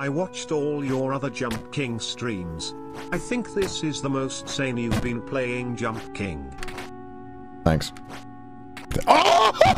I watched all your other Jump King streams. I think this is the most sane you've been playing Jump King. Thanks. Oh!